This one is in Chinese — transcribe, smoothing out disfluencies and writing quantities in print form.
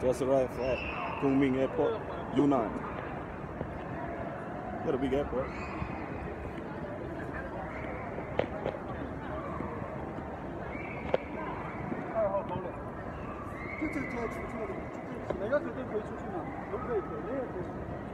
Just arrived at Kunming Airport, Yunnan. Got a big airport. 这可以出去的，哪个车都可以出去嘛，都可以，没有可以。